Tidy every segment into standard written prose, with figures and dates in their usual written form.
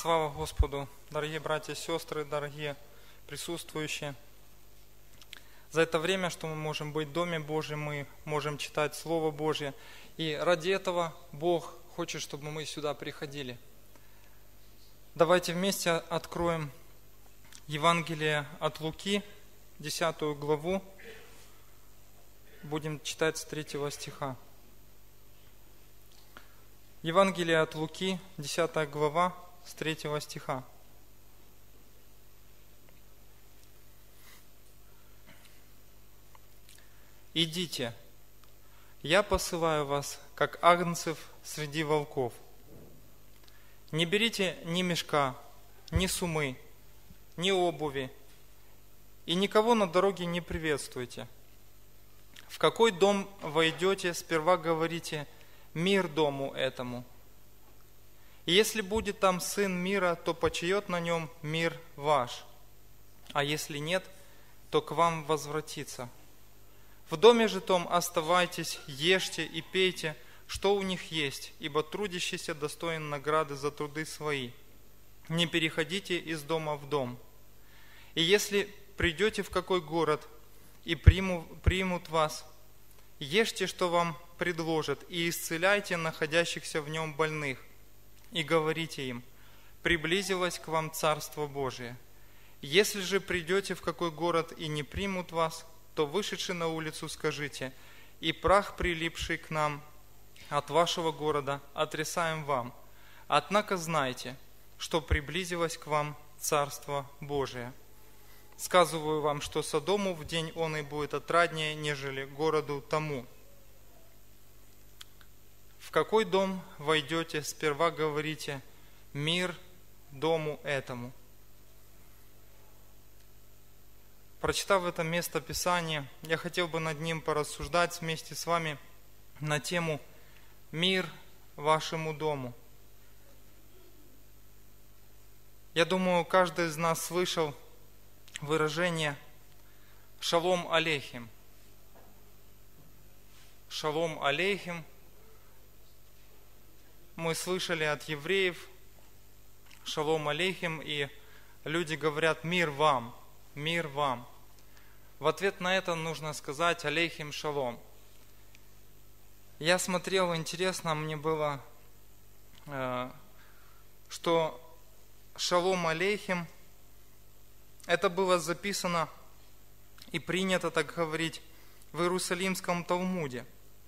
Слава Господу, дорогие братья и сестры, дорогие присутствующие. За это время, что мы можем быть в Доме Божьем, мы можем читать Слово Божье. И ради этого Бог хочет, чтобы мы сюда приходили. Давайте вместе откроем Евангелие от Луки, 10 главу. Будем читать с 3 стиха. Евангелие от Луки, 10 глава, с 3 стиха. «Идите, я посылаю вас, как агнцев среди волков. Не берите ни мешка, ни сумы, ни обуви, и никого на дороге не приветствуйте. В какой дом войдете, сперва говорите: мир дому этому. И если будет там сын мира, то почиет на нем мир ваш, а если нет, то к вам возвратится. В доме же том оставайтесь, ешьте и пейте, что у них есть, ибо трудящийся достоин награды за труды свои. Не переходите из дома в дом. И если придете в какой город и примут вас, ешьте, что вам предложат, и исцеляйте находящихся в нем больных, и говорите им: приблизилось к вам Царство Божие. Если же придете в какой город и не примут вас, то, вышедши на улицу, скажите: и прах, прилипший к нам от вашего города, отрисаем вам. Однако знайте, что приблизилось к вам Царство Божие. Сказываю вам, что Содому в день он и будет отраднее, нежели городу тому. В какой дом войдете, сперва говорите: мир дому этому». Прочитав это место Писания, я хотел бы над ним порассуждать вместе с вами на тему «Мир вашему дому». Я думаю, каждый из нас слышал выражение «Шалом алейхим». «Шалом алейхим» мы слышали от евреев, «Шалом алейхим», и люди говорят: «Мир вам, мир вам». В ответ на это нужно сказать: «Алейхим шалом». Я смотрел, интересно мне было, что «Шалом алейхим» это было записано и принято так говорить в Иерусалимском Талмуде.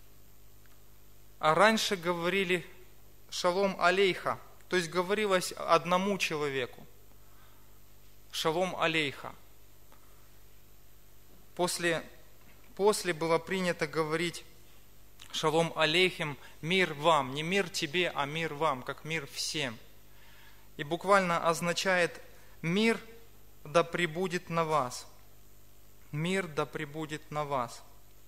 А раньше говорили «Шалом алейха», то есть говорилось одному человеку. «Шалом алейха». После было принято говорить «Шалом алейхим», мир вам, не мир тебе, а мир вам, как мир всем. И буквально означает: мир да пребудет на вас. Мир да пребудет на вас.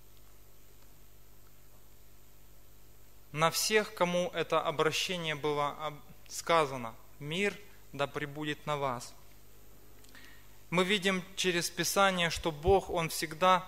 На всех, кому это обращение было сказано: мир да пребудет на вас. Мы видим через Писание, что Бог, Он всегда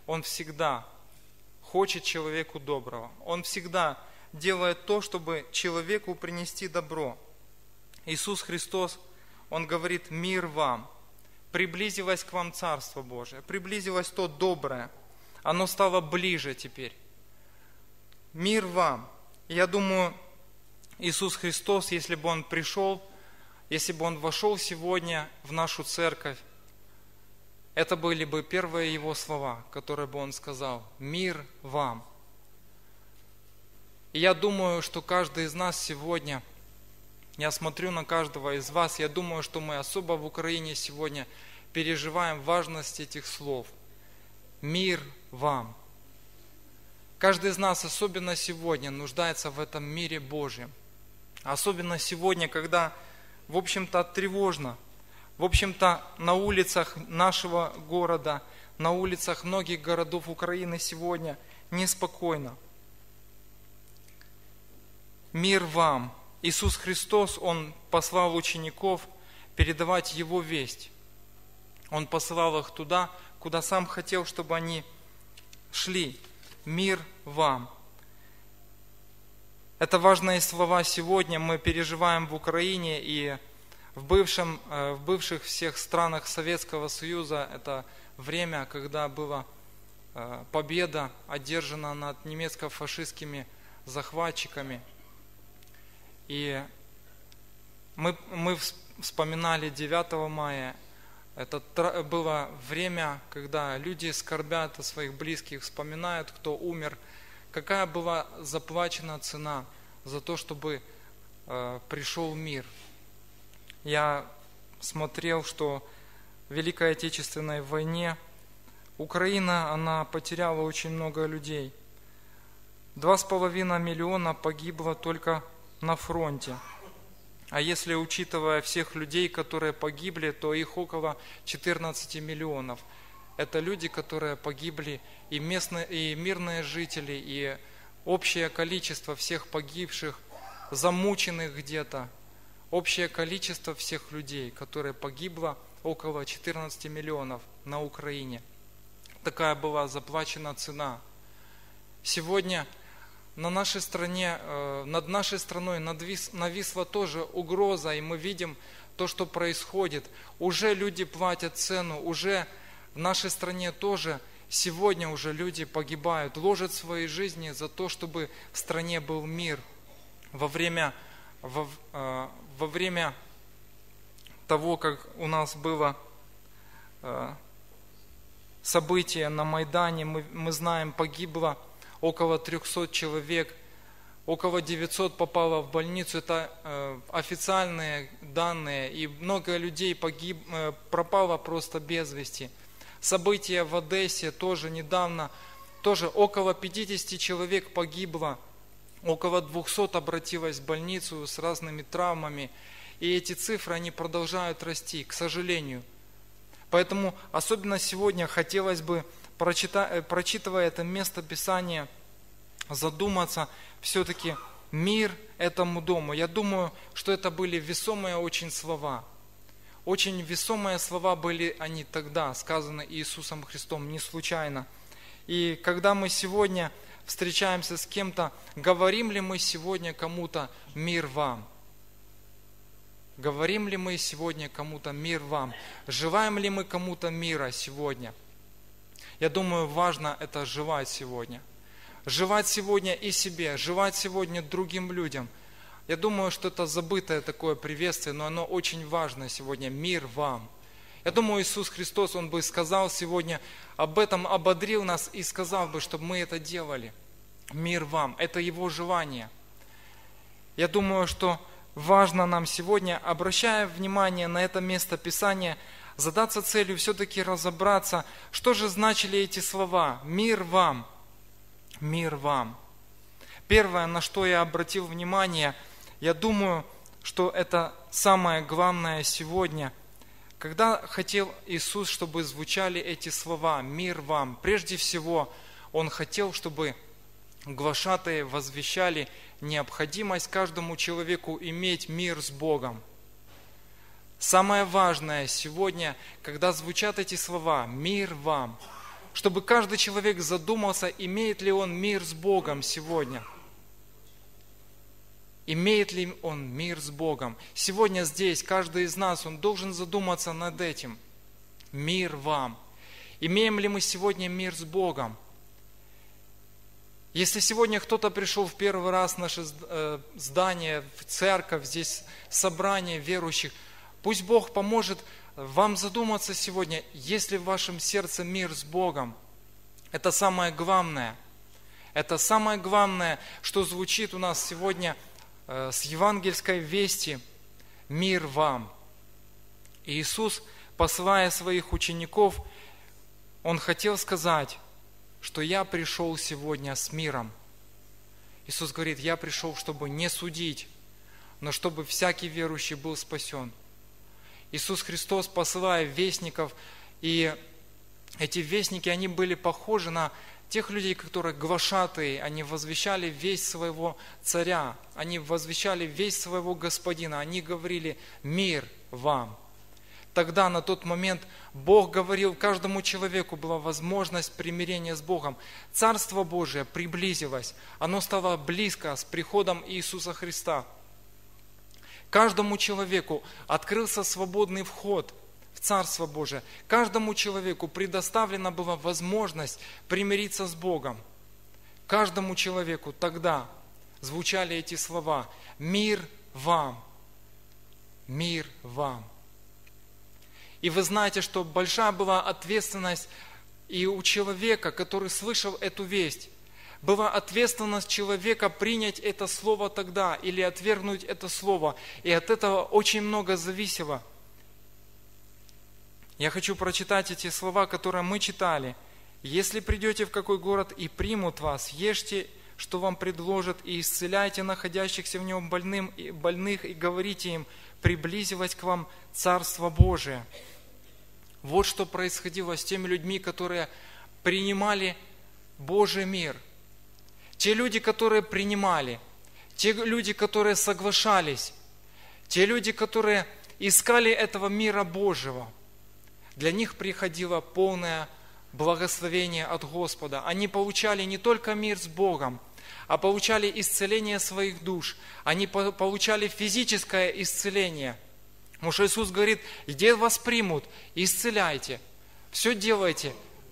хочет человеку доброго. Он всегда делает то, чтобы человеку принести добро. Иисус Христос, Он говорит: мир вам. Приблизилось к вам Царство Божие, приблизилось то доброе. Оно стало ближе теперь. Мир вам. Я думаю, Иисус Христос, если бы Он пришел, если бы Он вошел сегодня в нашу церковь, это были бы первые Его слова, которые бы Он сказал: «Мир вам». И я думаю, что каждый из нас сегодня, я смотрю на каждого из вас, я думаю, что мы особо в Украине сегодня переживаем важность этих слов. «Мир вам». Каждый из нас, особенно сегодня, нуждается в этом мире Божьем. Особенно сегодня, когда, в общем-то, тревожно. В общем-то, на улицах нашего города, на улицах многих городов Украины сегодня неспокойно. Мир вам. Иисус Христос, Он послал учеников передавать Его весть. Он посылал их туда, куда Сам хотел, чтобы они шли. Мир вам. Это важные слова сегодня мы переживаем в Украине, и В бывших всех странах Советского Союза это время, когда была победа одержана над немецко-фашистскими захватчиками. И мы вспоминали 9 мая. Это было время, когда люди скорбят о своих близких, вспоминают, кто умер. Какая была заплачена цена за то, чтобы пришел мир. Я смотрел, что в Великой Отечественной войне Украина, она потеряла очень много людей. 2,5 миллиона погибло только на фронте. А если учитывая всех людей, которые погибли, то их около 14 миллионов. Это люди, которые погибли, и местные, и мирные жители, и общее количество всех погибших, замученных где-то. Общее количество всех людей, которые погибло, около 14 миллионов на Украине. Такая была заплачена цена. Сегодня над нашей страной нависла тоже угроза, и мы видим то, что происходит. Уже люди платят цену, уже в нашей стране тоже сегодня уже люди погибают, ложат свои жизни за то, чтобы в стране был мир. Во время того, как у нас было событие на Майдане, мы знаем, погибло около 300 человек, около 900 попало в больницу. Это официальные данные, и много людей пропало просто без вести. События в Одессе тоже недавно, тоже около 50 человек погибло, около 200 обратилось в больницу с разными травмами. И эти цифры, они продолжают расти, к сожалению. Поэтому особенно сегодня хотелось бы, прочитывая это место Писания, задуматься все-таки мир этому дому. Я думаю, что это были весомые очень слова. Очень весомые слова были они тогда, сказаны Иисусом Христом, не случайно. И когда мы сегодня встречаемся с кем-то, говорим ли мы сегодня кому-то «мир вам»? Говорим ли мы сегодня кому-то «мир вам»? Желаем ли мы кому-то мира сегодня? Я думаю, важно это желать сегодня. Желать сегодня и себе, желать сегодня другим людям. Я думаю, что это забытое такое приветствие, но оно очень важно сегодня. Мир вам. Я думаю, Иисус Христос, Он бы сказал сегодня об этом, ободрил нас и сказал бы, чтобы мы это делали. Мир вам. Это Его желание. Я думаю, что важно нам сегодня, обращая внимание на это место Писания, задаться целью все-таки разобраться, что же значили эти слова «мир вам». Мир вам. Первое, на что я обратил внимание, я думаю, что это самое главное сегодня. Когда хотел Иисус, чтобы звучали эти слова «мир вам», прежде всего Он хотел, чтобы глашатаи возвещали необходимость каждому человеку иметь мир с Богом. Самое важное сегодня, когда звучат эти слова «мир вам», чтобы каждый человек задумался, имеет ли он мир с Богом сегодня. Имеет ли он мир с Богом? Сегодня здесь каждый из нас, он должен задуматься над этим. Мир вам. Имеем ли мы сегодня мир с Богом? Если сегодня кто-то пришел в первый раз в наше здание, в церковь, здесь собрание верующих, пусть Бог поможет вам задуматься сегодня, есть ли в вашем сердце мир с Богом. Это самое главное. Это самое главное, что звучит у нас сегодня с евангельской вести. Мир вам. И Иисус, посылая своих учеников, Он хотел сказать, что я пришел сегодня с миром. Иисус говорит, я пришел, чтобы не судить, но чтобы всякий верующий был спасен. Иисус Христос, посылая вестников, и эти вестники, они были похожи на тех людей, которые глашатые, они возвещали весть своего царя, они возвещали весть своего господина, они говорили «мир вам». Тогда, на тот момент, Бог говорил, каждому человеку была возможность примирения с Богом. Царство Божие приблизилось, оно стало близко с приходом Иисуса Христа. Каждому человеку открылся свободный вход в Царство Божие. Каждому человеку предоставлена была возможность примириться с Богом. Каждому человеку тогда звучали эти слова: «Мир вам! Мир вам!» И вы знаете, что большая была ответственность и у человека, который слышал эту весть. Была ответственность человека принять это слово тогда или отвергнуть это слово. И от этого очень много зависело. Я хочу прочитать эти слова, которые мы читали. «Если придете в какой город и примут вас, ешьте, что вам предложат, и исцеляйте находящихся в нем больных, и говорите им: приблизилось к вам Царство Божие». Вот что происходило с теми людьми, которые принимали Божий мир. Те люди, которые принимали, те люди, которые соглашались, те люди, которые искали этого мира Божьего, для них приходило полное благословение от Господа. Они получали не только мир с Богом, а получали исцеление своих душ. Они получали физическое исцеление. Потому что Иисус говорит: где вас примут, исцеляйте, все делайте,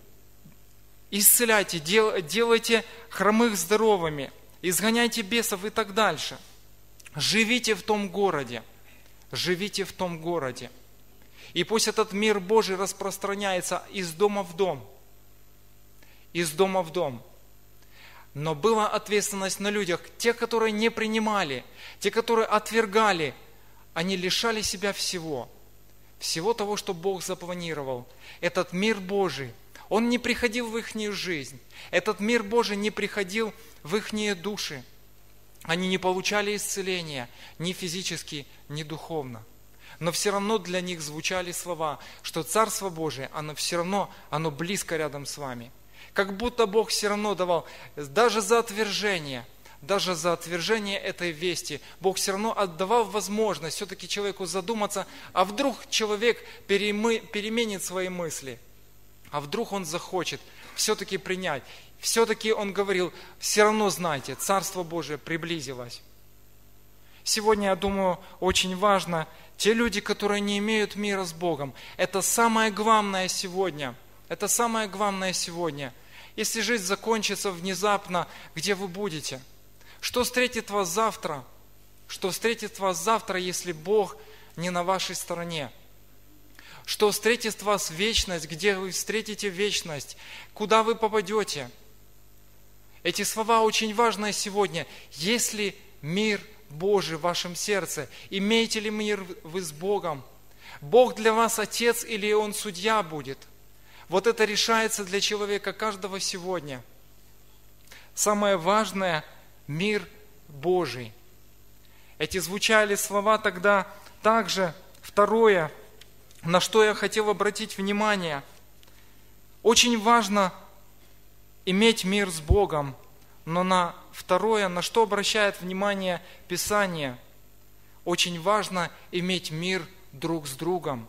исцеляйте, делайте хромых здоровыми, изгоняйте бесов и так дальше. Живите в том городе, живите в том городе. И пусть этот мир Божий распространяется из дома в дом, из дома в дом. Но была ответственность на людях, те, которые не принимали, те, которые отвергали, они лишали себя всего того, что Бог запланировал. Этот мир Божий, он не приходил в их жизнь. Этот мир Божий не приходил в их души. Они не получали исцеления ни физически, ни духовно. Но все равно для них звучали слова, что Царство Божие, оно все равно, оно близко рядом с вами. Как будто Бог все равно давал, даже за отвержение этой вести, Бог все равно отдавал возможность все-таки человеку задуматься, а вдруг человек переменит свои мысли, а вдруг он захочет все-таки принять. Все-таки он говорил: все равно знайте, Царство Божие приблизилось. Сегодня, я думаю, очень важно, те люди, которые не имеют мира с Богом, это самое главное сегодня. Это самое главное сегодня. Если жизнь закончится внезапно, где вы будете? Что встретит вас завтра? Что встретит вас завтра, если Бог не на вашей стороне? Что встретит вас вечность? Где вы встретите вечность? Куда вы попадете? Эти слова очень важны сегодня. Есть ли мир Божий в вашем сердце? Имеете ли мир вы с Богом? Бог для вас отец или Он судья будет? Вот это решается для человека каждого сегодня. Самое важное – мир Божий. Эти звучали слова тогда также. Второе, на что я хотел обратить внимание. Очень важно иметь мир с Богом, но на второе, на что обращает внимание Писание, очень важно иметь мир друг с другом.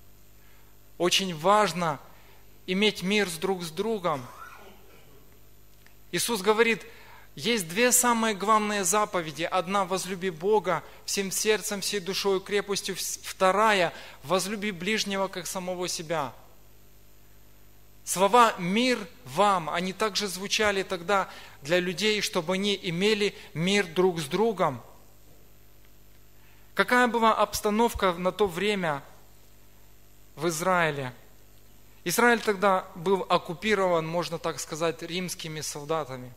Очень важно иметь мир друг с другом. Иисус говорит, есть две самые главные заповеди. Одна – возлюби Бога всем сердцем, всей душой и крепостью. Вторая – возлюби ближнего, как самого себя. Слова «мир вам», они также звучали тогда для людей, чтобы они имели мир друг с другом. Какая была обстановка на то время в Израиле? Израиль тогда был оккупирован, можно так сказать, римскими солдатами.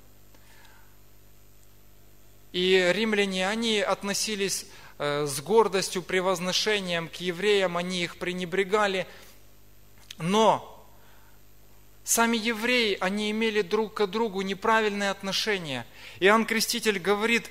И римляне, они относились с гордостью, превозношением к евреям, они их пренебрегали. Но сами евреи, они имели друг к другу неправильные отношения. Иоанн Креститель говорит,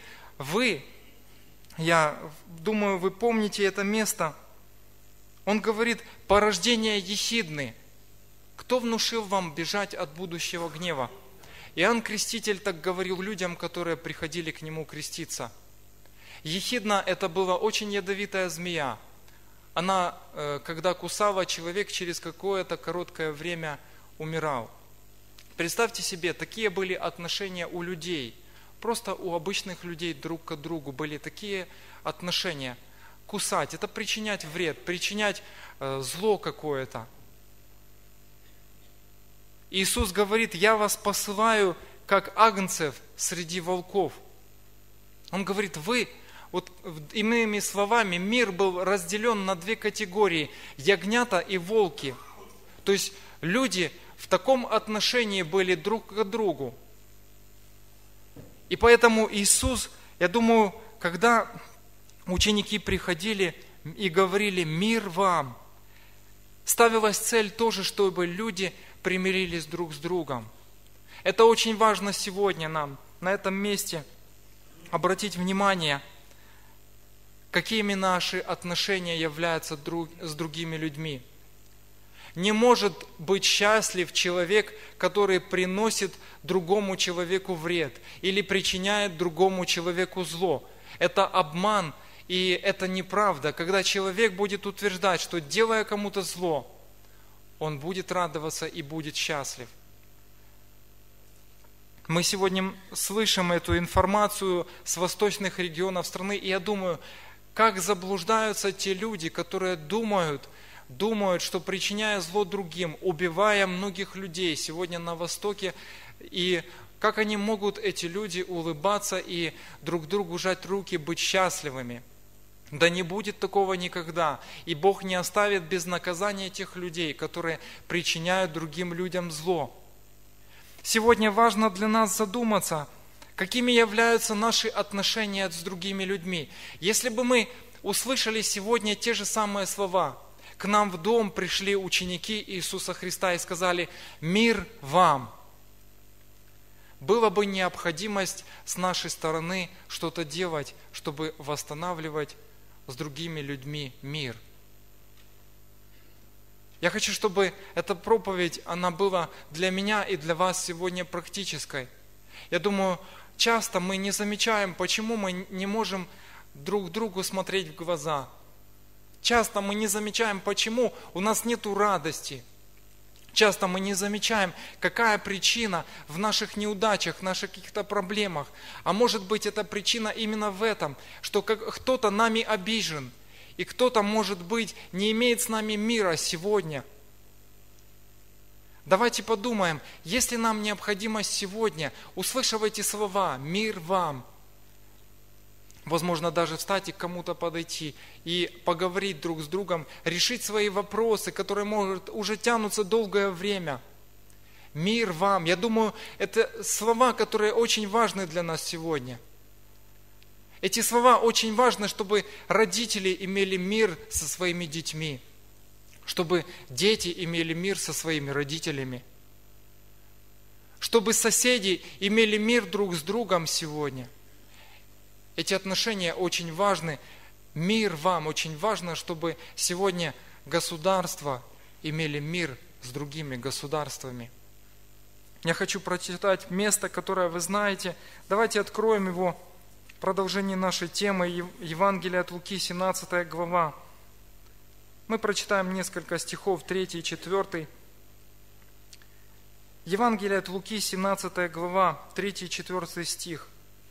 я думаю, вы помните это место, он говорит, порождение ехидны. Кто внушил вам бежать от будущего гнева? Иоанн Креститель так говорил людям, которые приходили к нему креститься. Ехидна – это была очень ядовитая змея. Она, когда кусала, человек через какое-то короткое время умирал. Представьте себе, такие были отношения у людей. Просто у обычных людей друг к другу были такие отношения. кусать, это причинять вред, причинять зло какое-то. Иисус говорит: я вас посылаю, как агнцев среди волков. Он говорит, иными словами, мир был разделен на две категории: ягнята и волки. То есть люди в таком отношении были друг к другу. И поэтому Иисус, я думаю, когда ученики приходили и говорили «мир вам», ставилась цель тоже, чтобы люди примирились друг с другом. Это очень важно сегодня нам на этом месте обратить внимание, какими наши отношения являются с другими людьми. Не может быть счастлив человек, который приносит другому человеку вред или причиняет другому человеку зло. Это обман и это неправда. Когда человек будет утверждать, что делая кому-то зло, он будет радоваться и будет счастлив. Мы сегодня слышим эту информацию с восточных регионов страны, и я думаю, как заблуждаются те люди, которые думают, что причиняя зло другим, убивая многих людей сегодня на Востоке, и как они могут, эти люди, улыбаться и друг другу жать руки, быть счастливыми. Да не будет такого никогда. И Бог не оставит без наказания тех людей, которые причиняют другим людям зло. Сегодня важно для нас задуматься, какими являются наши отношения с другими людьми. Если бы мы услышали сегодня те же самые слова: к нам в дом пришли ученики Иисуса Христа и сказали «мир вам», была бы необходимость с нашей стороны что-то делать, чтобы восстанавливать с другими людьми мир. Я хочу, чтобы эта проповедь, она была для меня и для вас сегодня практической. Я думаю, часто мы не замечаем, почему мы не можем друг другу смотреть в глаза. Часто мы не замечаем, почему у нас нет радости. Часто мы не замечаем, какая причина в наших неудачах, в наших каких-то проблемах. А может быть, эта причина именно в этом, что кто-то нами обижен, и кто-то, может быть, не имеет с нами мира сегодня. Давайте подумаем, если нам необходимость сегодня, услышав эти слова «мир вам», возможно, даже встать и к кому-то подойти и поговорить друг с другом, решить свои вопросы, которые, может, уже тянутся долгое время. Мир вам. Я думаю, это слова, которые очень важны для нас сегодня. Эти слова очень важны, чтобы родители имели мир со своими детьми, чтобы дети имели мир со своими родителями, чтобы соседи имели мир друг с другом сегодня. Эти отношения очень важны. Мир вам. Очень важно, чтобы сегодня государства имели мир с другими государствами. Я хочу прочитать место, которое вы знаете. Давайте откроем его. Продолжение нашей темы. Евангелие от Луки, 17 глава. Мы прочитаем несколько стихов, 3 и 4. Евангелие от Луки, 17 глава, 3 и 4 стих.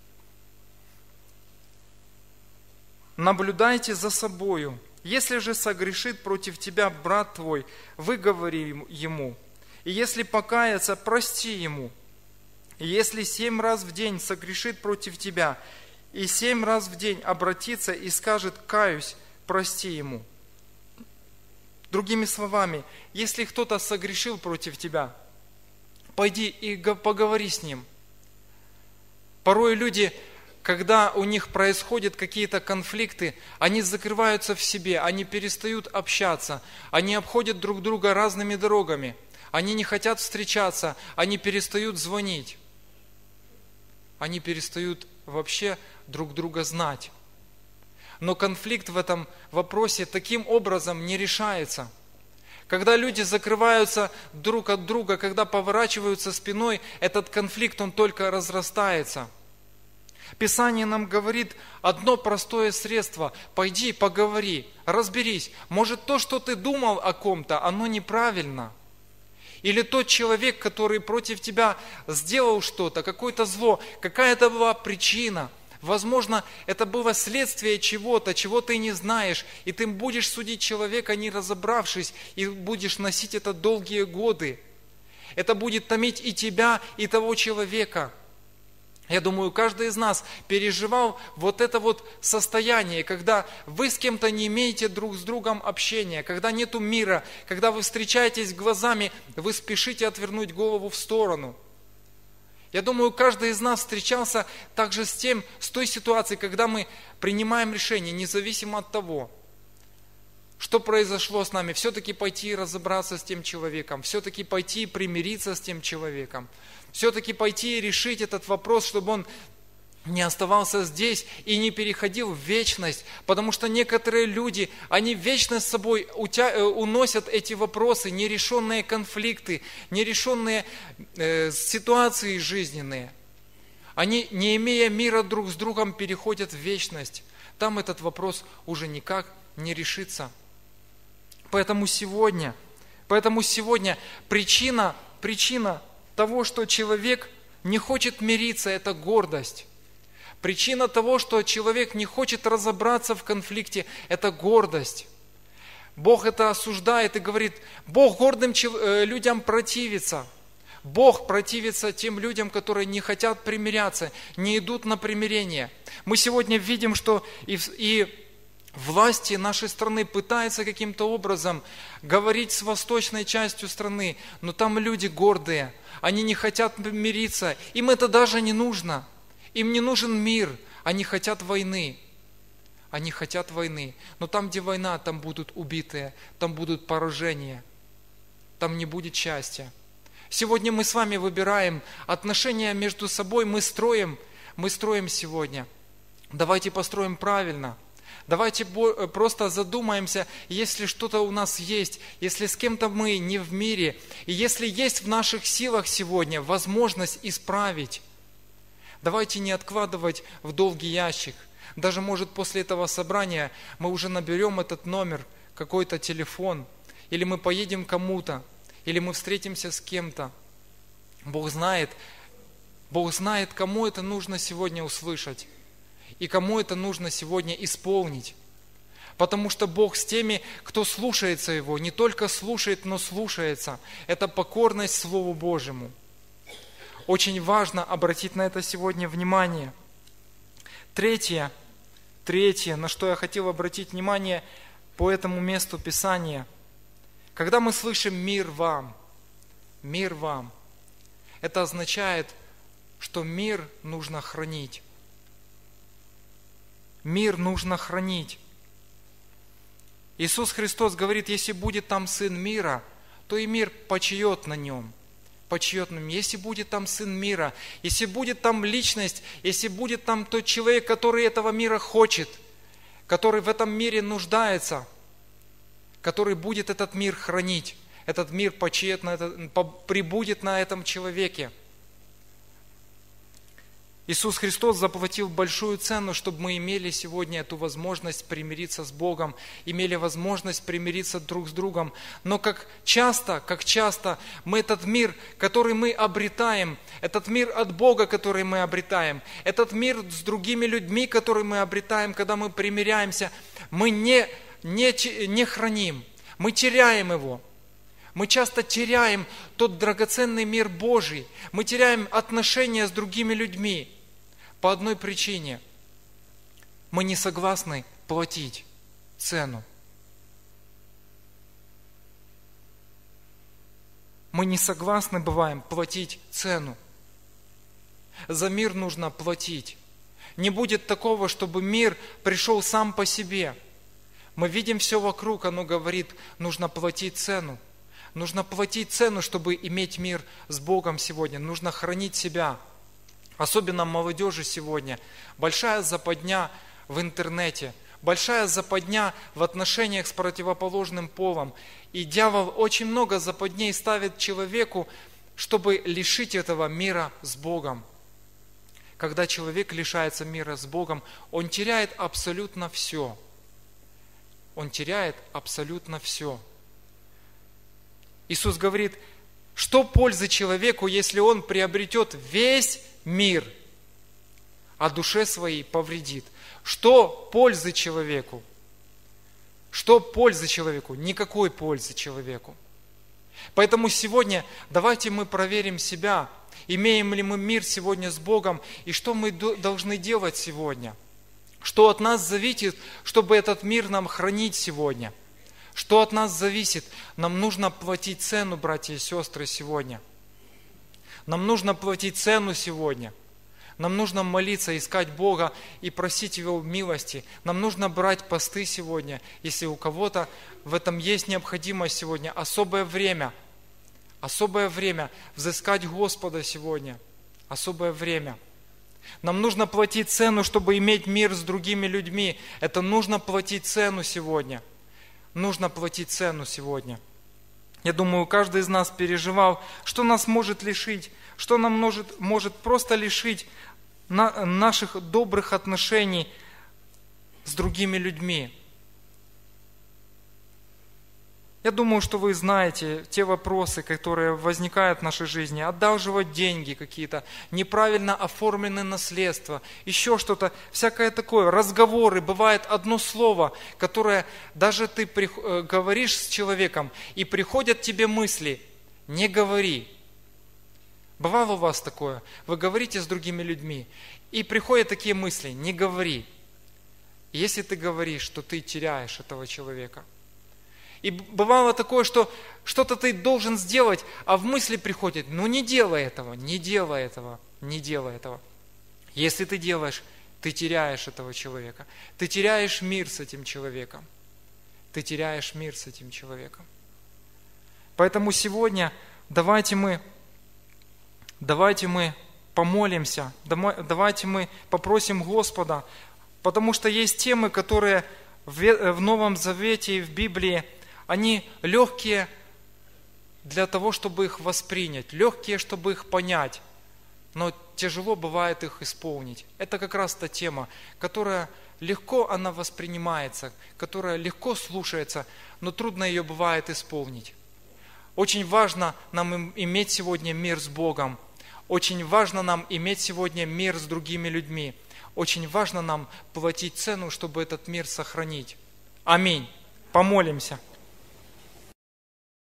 «Наблюдайте за собою. Если же согрешит против тебя брат твой, выговори ему. И если покаяться, прости ему. И если 7 раз в день согрешит против тебя, и 7 раз в день обратится и скажет «каюсь», прости ему». Другими словами, если кто-то согрешил против тебя, пойди и поговори с ним. Порой люди, когда у них происходят какие-то конфликты, они закрываются в себе, они перестают общаться, они обходят друг друга разными дорогами, они не хотят встречаться, они перестают звонить, они перестают вообще друг друга знать. Но конфликт в этом вопросе таким образом не решается. Когда люди закрываются друг от друга, когда поворачиваются спиной, этот конфликт, он только разрастается. Писание нам говорит одно простое средство. Пойди, поговори, разберись. Может, то, что ты думал о ком-то, оно неправильно. Или тот человек, который против тебя сделал что-то, какое-то зло, какая-то была причина. Возможно, это было следствие чего-то, чего ты не знаешь, и ты будешь судить человека, не разобравшись, и будешь носить это долгие годы. Это будет томить и тебя, и того человека. Я думаю, каждый из нас переживал вот это вот состояние, когда вы с кем-то не имеете друг с другом общения, когда нету мира, когда вы встречаетесь глазами, вы спешите отвернуть голову в сторону. Я думаю, каждый из нас встречался также с той ситуацией, когда мы принимаем решение, независимо от того, что произошло с нами, все-таки пойти и разобраться с тем человеком, все-таки пойти и примириться с тем человеком, все-таки пойти и решить этот вопрос, чтобы он не оставался здесь и не переходил в вечность, потому что некоторые люди, они вечно с собой уносят эти вопросы, нерешенные конфликты, нерешенные ситуации жизненные. Они, не имея мира друг с другом, переходят в вечность. Там этот вопрос уже никак не решится. Поэтому сегодня причина того, что человек не хочет мириться, это гордость. Причина того, что человек не хочет разобраться в конфликте, это гордость. Бог это осуждает и говорит, Бог гордым людям противится. Бог противится тем людям, которые не хотят примиряться, не идут на примирение. Мы сегодня видим, что и власти нашей страны пытаются каким-то образом говорить с восточной частью страны, но там люди гордые, они не хотят мириться, им это даже не нужно. Им не нужен мир, они хотят войны. Они хотят войны. Но там, где война, там будут убитые, там будут поражения, там не будет счастья. Сегодня мы с вами выбираем отношения между собой, мы строим сегодня. Давайте построим правильно. Давайте просто задумаемся, если что-то у нас есть, если с кем-то мы не в мире, и если есть в наших силах сегодня возможность исправить, давайте не откладывать в долгий ящик. Даже, может, после этого собрания мы уже наберем этот номер, какой-то телефон, или мы поедем к кому-то, или мы встретимся с кем-то. Бог знает, кому это нужно сегодня услышать, и кому это нужно сегодня исполнить. Потому что Бог с теми, кто слушается Его, не только слушает, но слушается. Это покорность Слову Божьему. Очень важно обратить на это сегодня внимание. Третье, на что я хотел обратить внимание по этому месту Писания. Когда мы слышим «мир вам», это означает, что мир нужно хранить. Мир нужно хранить. Иисус Христос говорит, если будет там Сын мира, то и мир почиет на нем. Если будет там Сын мира, если будет там личность, если будет там тот человек, который этого мира хочет, который в этом мире нуждается, который будет этот мир хранить, этот мир прибудет на этом человеке. Иисус Христос заплатил большую цену, чтобы мы имели сегодня эту возможность примириться с Богом, имели возможность примириться друг с другом. Но как часто мы этот мир, который мы обретаем, этот мир от Бога, который мы обретаем, этот мир с другими людьми, который мы обретаем, когда мы примиряемся, мы не храним, мы теряем его. Мы часто теряем тот драгоценный мир Божий, мы теряем отношения с другими людьми. По одной причине. Мы не согласны платить цену. Мы не согласны бываем платить цену. За мир нужно платить. Не будет такого, чтобы мир пришел сам по себе. Мы видим все вокруг, оно говорит, нужно платить цену. Нужно платить цену, чтобы иметь мир с Богом сегодня. Нужно хранить себя. Особенно молодежи сегодня. Большая западня в интернете, большая западня в отношениях с противоположным полом. И дьявол очень много западней ставит человеку, чтобы лишить этого мира с Богом. Когда человек лишается мира с Богом, он теряет абсолютно все. Он теряет абсолютно все. Иисус говорит, что пользы человеку, если он приобретет весь мир, а душе своей повредит. Что пользы человеку? Что пользы человеку? Никакой пользы человеку. Поэтому сегодня давайте мы проверим себя, имеем ли мы мир сегодня с Богом, и что мы должны делать сегодня. Что от нас зависит, чтобы этот мир нам хранить сегодня. Что от нас зависит? Нам нужно платить цену, братья и сестры, сегодня. Нам нужно платить цену сегодня. Нам нужно молиться, искать Бога и просить Его милости. Нам нужно брать посты сегодня, если у кого-то в этом есть необходимость сегодня. Особое время взыскать Господа сегодня. Особое время. Нам нужно платить цену, чтобы иметь мир с другими людьми. Это нужно платить цену сегодня. Нужно платить цену сегодня. Я думаю, каждый из нас переживал, что нас может лишить, что нам может просто лишить наших добрых отношений с другими людьми. Я думаю, что вы знаете те вопросы, которые возникают в нашей жизни. Одалживать деньги какие-то, неправильно оформленное наследство, еще что-то, всякое такое. Разговоры, бывает одно слово, которое даже ты говоришь с человеком, и приходят тебе мысли: не говори. Бывало у вас такое? Вы говорите с другими людьми, и приходят такие мысли: не говори. И если ты говоришь, то ты теряешь этого человека. И бывало такое, что что-то ты должен сделать, а в мысли приходит: ну не делай этого, не делай этого, не делай этого. Если ты делаешь, ты теряешь этого человека. Ты теряешь мир с этим человеком. Ты теряешь мир с этим человеком. Поэтому сегодня давайте мы помолимся, давайте мы попросим Господа, потому что есть темы, которые в Новом Завете и в Библии, они легкие для того, чтобы их воспринять, легкие, чтобы их понять, но тяжело бывает их исполнить. Это как раз та тема, которая легко она воспринимается, которая легко слушается, но трудно ее бывает исполнить. Очень важно нам иметь сегодня мир с Богом, очень важно нам иметь сегодня мир с другими людьми, очень важно нам платить цену, чтобы этот мир сохранить. Аминь. Помолимся.